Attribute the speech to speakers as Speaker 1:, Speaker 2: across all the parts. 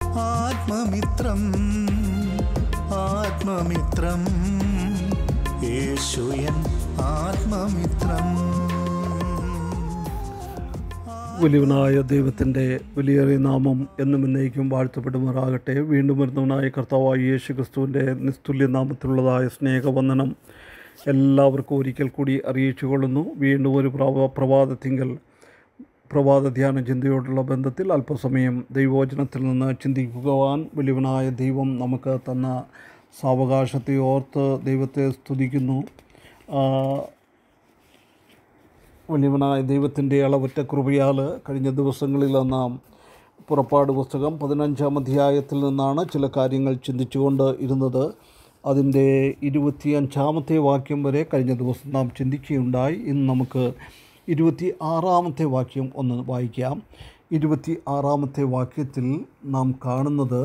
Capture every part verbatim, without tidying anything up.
Speaker 1: ആത്മമിത്രം ആത്മമിത്രം യേശു N ആത്മമിത്രം.
Speaker 2: വലിയവനായ ദൈവത്തിൻ്റെ വലിയേറിയ നാമം എന്നും എന്നേക്കും വാഴ്ത്തപ്പെടുമാറാകട്ടെ. വീണ്ടും വരുന്നവനായ കർത്താവായ യേശു ക്രിസ്തുവിൻ്റെ നിസ്തുല്യ നാമത്തിലുള്ളതായ സ്നേഹവന്ദനം എല്ലാവർക്കും ഒരിക്കൽ കൂടി അറിയിച്ചു കൊള്ളുന്നു. വീണ്ടും ഒരു പ്രഭാ പ്രഭാതത്തിങ്കൽ പ്രഭാത ധ്യാന ചിന്തയോടുള്ള ബന്ധത്തിൽ അല്പസമയം ദൈവവചനത്തിൽ നിന്ന് ചിന്തിക്കുവാൻ വലിയവനായ ദൈവം നമുക്ക് തന്ന സാവകാശത്തെ ഓർത്ത് ദൈവത്തെ സ്തുതിക്കുന്നു. വലിയവനായ ദൈവത്തിൻ്റെ അളവറ്റ കൃപയാൽ കഴിഞ്ഞ ദിവസങ്ങളിൽ നാം പുറപ്പാട് പുസ്തകം പതിനഞ്ചാം അധ്യായത്തിൽ നിന്നാണ് ചില കാര്യങ്ങൾ ചിന്തിച്ചുകൊണ്ട് ഇരുന്നത്. അതിൻ്റെ ഇരുപത്തിയഞ്ചാമത്തെ വാക്യം വരെ കഴിഞ്ഞ ദിവസം നാം ചിന്തിക്കുകയുണ്ടായി. ഇന്ന് നമുക്ക് ഇരുപത്തി ആറാമത്തെ വാക്യം ഒന്ന് വായിക്കാം. ഇരുപത്തി ആറാമത്തെ വാക്യത്തിൽ നാം കാണുന്നത്,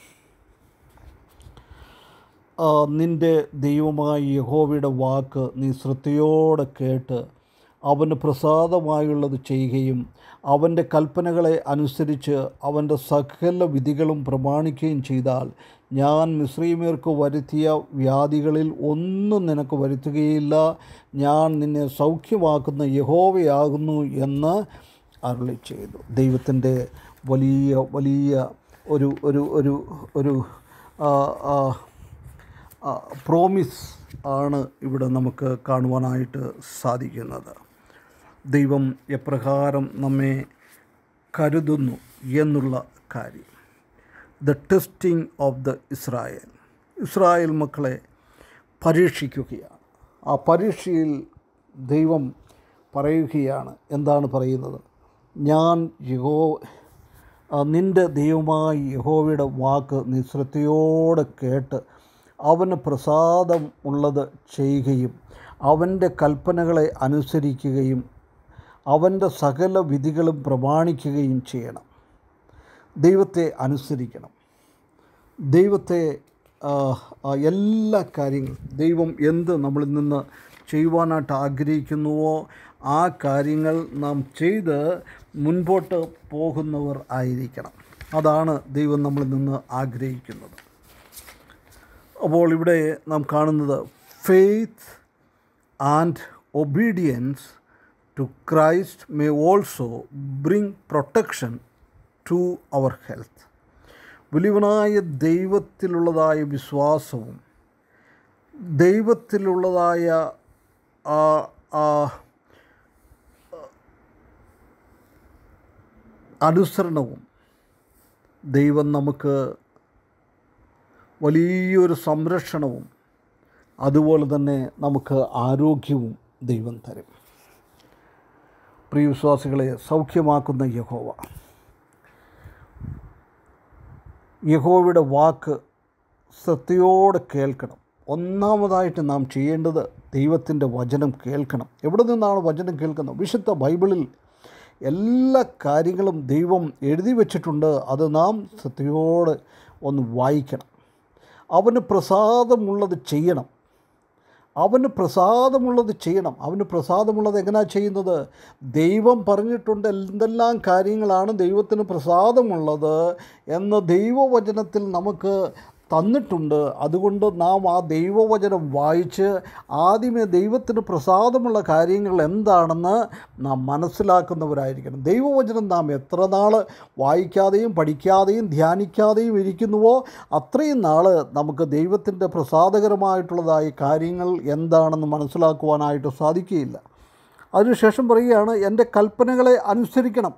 Speaker 2: നിൻ്റെ ദൈവമായ യഹോവയുടെ വാക്ക് നീ ശ്രദ്ധയോടെ കേട്ട് അവന് പ്രസാദമായുള്ളത് ചെയ്യുകയും അവൻ്റെ കൽപ്പനകളെ അനുസരിച്ച് അവൻ്റെ സകല വിധികളും പ്രമാണിക്കുകയും ചെയ്താൽ ഞാൻ മിസ്രയീമ്യർക്ക് വരുത്തിയ വ്യാധികളിൽ ഒന്നും നിനക്ക് വരുത്തുകയില്ല. ഞാൻ നിന്നെ സൗഖ്യമാക്കുന്ന യഹോവയാകുന്നു എന്ന് അരുളി ചെയ്തു. ദൈവത്തിൻ്റെ വലിയ വലിയ ഒരു ഒരു ഒരു ഒരു പ്രോമിസ് ആണ് ഇവിടെ നമുക്ക് കാണുവാനായിട്ട് സാധിക്കുന്നത്. ദൈവം എപ്രകാരം നമ്മെ കരുതുന്നു എന്നുള്ള കാര്യം. The testing of the Israel Israel മക്കളെ പരീക്ഷിക്കുകയാണ്. ആ പരീക്ഷയിൽ ദൈവം പറയുകയാണ്. എന്താണ് പറയുന്നത്? ഞാൻ യഹോ നിൻ്റെ ദൈവമായ യഹോവയുടെ വാക്ക് നീ ശ്രദ്ധയോടെ കേട്ട് അവന് പ്രസാദം ഉള്ളത് ചെയ്യുകയും അവൻ്റെ കൽപ്പനകളെ അനുസരിക്കുകയും അവൻ്റെ സകല വിധികളും പ്രമാണിക്കുകയും ചെയ്യണം. ദൈവത്തെ അനുസരിക്കണം. ദൈവത്തെ എല്ലാ കാര്യങ്ങളും ദൈവം എന്ത് നമ്മളിൽ നിന്ന് ചെയ്യുവാനായിട്ട് ആഗ്രഹിക്കുന്നുവോ ആ കാര്യങ്ങൾ നാം ചെയ്ത് മുൻപോട്ട് പോകുന്നവർ ആയിരിക്കണം. അതാണ് ദൈവം നമ്മളിൽ നിന്ന് ആഗ്രഹിക്കുന്നത്. അപ്പോൾ ഇവിടെ നാം കാണുന്നത് faith and obedience to Christ may also bring protection to our health. വലിയവനായ ദൈവത്തിലുള്ളതായ വിശ്വാസവും ദൈവത്തിലുള്ളതായ അനുസരണവും ദൈവം നമുക്ക് വലിയൊരു സംരക്ഷണവും അതുപോലെ തന്നെ നമുക്ക് ആരോഗ്യവും ദൈവം തരും. പ്രിയ വിശ്വാസികളെ, സൗഖ്യമാക്കുന്ന യഹോവ, യഹോവയുടെ വാക്ക് ശ്രദ്ധയോടെ കേൾക്കണം. ഒന്നാമതായിട്ട് നാം ചെയ്യേണ്ടത് ദൈവത്തിൻ്റെ വചനം കേൾക്കണം. എവിടെ നിന്നാണ് വചനം കേൾക്കുന്നത്? വിശുദ്ധ ബൈബിളിൽ എല്ലാ കാര്യങ്ങളും ദൈവം എഴുതി വച്ചിട്ടുണ്ട്. അത് നാം ശ്രദ്ധയോടെ ഒന്ന് വായിക്കണം. അവന് പ്രസാദമുള്ളത് ചെയ്യണം. അവന് പ്രസാദമുള്ളത് ചെയ്യണം. അവന് പ്രസാദമുള്ളത് എങ്ങനെയാണ് ചെയ്യുന്നത്? ദൈവം പറഞ്ഞിട്ടുണ്ട് എന്തെല്ലാം കാര്യങ്ങളാണ് ദൈവത്തിന് പ്രസാദമുള്ളത് എന്ന് ദൈവവചനത്തിൽ നമുക്ക് തന്നിട്ടുണ്ട്. അതുകൊണ്ട് നാം ആ ദൈവവചനം വായിച്ച് ആദ്യമേ ദൈവത്തിന് പ്രസാദമുള്ള കാര്യങ്ങൾ എന്താണെന്ന് നാം മനസ്സിലാക്കുന്നവരായിരിക്കണം. ദൈവവചനം നാം എത്ര നാൾ വായിക്കാതെയും പഠിക്കാതെയും ധ്യാനിക്കാതെയും ഇരിക്കുന്നുവോ അത്രയും നാൾ നമുക്ക് ദൈവത്തിൻ്റെ പ്രസാദകരമായിട്ടുള്ളതായ കാര്യങ്ങൾ എന്താണെന്ന് മനസ്സിലാക്കുവാനായിട്ട് സാധിക്കുകയില്ല. അതിനുശേഷം പറയുകയാണ്, എൻ്റെ കൽപ്പനകളെ അനുസരിക്കണം.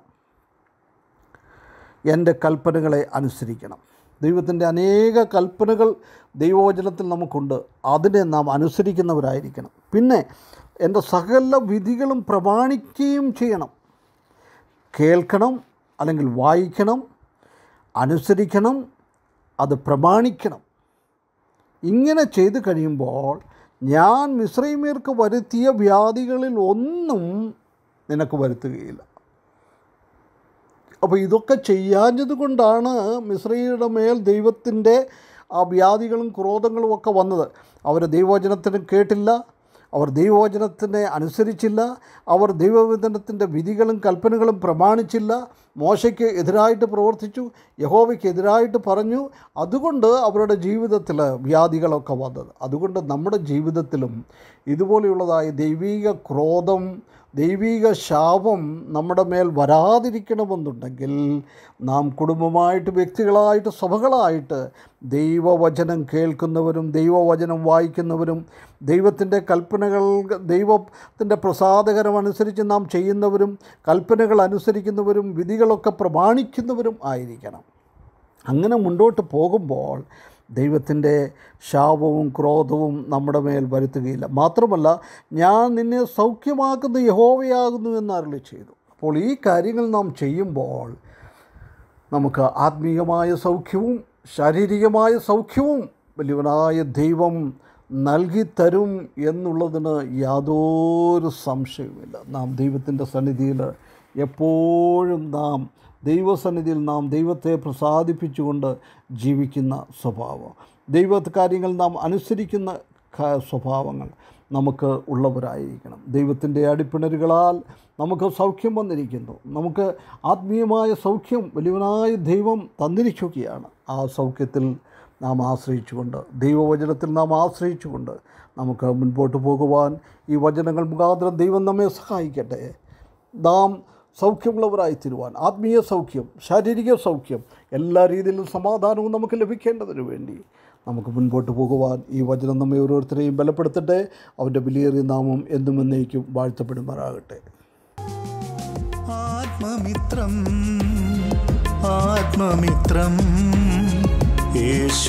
Speaker 2: എൻ്റെ കൽപ്പനകളെ അനുസരിക്കണം. ദൈവത്തിൻ്റെ അനേക കൽപ്പനകൾ ദൈവവചനത്തിൽ നമുക്കുണ്ട്. അതിനെ നാം അനുസരിക്കുന്നവരായിരിക്കണം. പിന്നെ എൻ്റെ സകല വിധികളും പ്രമാണിക്കുകയും ചെയ്യണം. കേൾക്കണം, അല്ലെങ്കിൽ വായിക്കണം, അനുസരിക്കണം, അത് പ്രമാണിക്കണം. ഇങ്ങനെ ചെയ്തു കഴിയുമ്പോൾ ഞാൻ മിസ്രയീമ്യർക്ക് വരുത്തിയ വ്യാധികളിൽ ഒന്നും നിനക്ക് വരുത്തുകയില്ല. അപ്പോൾ ഇതൊക്കെ ചെയ്യാഞ്ഞത് കൊണ്ടാണ് മിസ്രയീയുടെ മേൽ ദൈവത്തിൻ്റെ ആ വ്യാധികളും ക്രോധങ്ങളും ഒക്കെ വന്നത്. അവർ ദൈവവചനത്തിന് കേട്ടില്ല, അവർ ദൈവവചനത്തിനെ അനുസരിച്ചില്ല. അവർ ദൈവവചനത്തിൻ്റെ വിധികളും കൽപ്പനകളും പ്രമാണിച്ചില്ല. മോശയ്ക്ക് എതിരായിട്ട് പ്രവർത്തിച്ചു, യഹോവയ്ക്ക് എതിരായിട്ട് പറഞ്ഞു. അതുകൊണ്ട് അവരുടെ ജീവിതത്തിൽ വ്യാധികളൊക്കെ വന്നത്. അതുകൊണ്ട് നമ്മുടെ ജീവിതത്തിലും ഇതുപോലെയുള്ളതായ ദൈവീക ക്രോധം, ദൈവീക ശാപം നമ്മുടെ മേൽ വരാതിരിക്കണമെന്നുണ്ടെങ്കിൽ നാം കുടുംബമായിട്ട്, വ്യക്തികളായിട്ട്, സഭകളായിട്ട് ദൈവവചനം കേൾക്കുന്നവരും ദൈവവചനം വായിക്കുന്നവരും ദൈവത്തിൻ്റെ കൽപ്പനകൾ, ദൈവത്തിൻ്റെ പ്രസാദകരമനുസരിച്ച് നാം ചെയ്യുന്നവരും കൽപ്പനകൾ അനുസരിക്കുന്നവരും വിധികളൊക്കെ പ്രമാണിക്കുന്നവരും ആയിരിക്കണം. അങ്ങനെ മുന്നോട്ട് പോകുമ്പോൾ ദൈവത്തിൻ്റെ ശാപവും ക്രോധവും നമ്മുടെ മേൽ വരുത്തുകയില്ല. മാത്രമല്ല, ഞാൻ നിന്നെ സൗഖ്യമാക്കുന്ന യഹോവയാകുന്നു എന്ന് അരുളി ചെയ്തു. അപ്പോൾ ഈ കാര്യങ്ങൾ നാം ചെയ്യുമ്പോൾ നമുക്ക് ആത്മീയമായ സൗഖ്യവും ശാരീരികമായ സൗഖ്യവും വലിയവനായ ദൈവം നൽകിത്തരും എന്നുള്ളതിന് യാതൊരു സംശയവുമില്ല. നാം ദൈവത്തിൻ്റെ സന്നിധിയിൽ എപ്പോഴും നാം ദൈവസന്നിധിയിൽ നാം ദൈവത്തെ പ്രസാദിപ്പിച്ചുകൊണ്ട് ജീവിക്കുന്ന സ്വഭാവം, ദൈവ കാര്യങ്ങൾ നാം അനുസരിക്കുന്ന സ്വഭാവങ്ങൾ നമുക്ക് ഉള്ളവരായിരിക്കണം. ദൈവത്തിൻ്റെ അടിപ്പിണരുകളാൽ നമുക്ക് സൗഖ്യം വന്നിരിക്കുന്നു. നമുക്ക് ആത്മീയമായ സൗഖ്യം വലിയവനായ ദൈവം തന്നിരിക്കുകയാണ്. ആ സൗഖ്യത്തിൽ നാം ആശ്രയിച്ചുകൊണ്ട്, ദൈവവചനത്തിൽ നാം ആശ്രയിച്ചുകൊണ്ട് നമുക്ക് മുൻപോട്ട് പോകുവാൻ ഈ വചനങ്ങൾ മുഖാന്തരം ദൈവം നമ്മെ സഹായിക്കട്ടെ. നാം സൗഖ്യമുള്ളവരായി തീരുവാൻ, ആത്മീയ സൗഖ്യം, ശാരീരിക സൗഖ്യം, എല്ലാ രീതിയിലും സമാധാനവും നമുക്ക് ലഭിക്കേണ്ടതിന് വേണ്ടി നമുക്ക് മുൻപോട്ട് പോകുവാൻ ഈ വചനം നമ്മെ ഓരോരുത്തരെയും ബലപ്പെടുത്തട്ടെ. അവൻ്റെ വിലയേറിയ നാമം എന്നും എന്നേക്കും വാഴ്ത്തപ്പെടുമാറാകട്ടെ.
Speaker 1: ആത്മമിത്രം ആത്മമിത്രം യേശു